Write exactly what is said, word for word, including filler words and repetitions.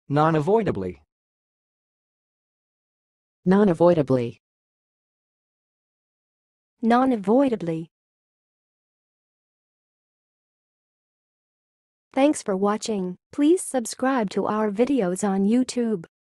nonavoidably, nonavoidably, nonavoidably. Thanks for watching. Please subscribe to our videos on YouTube.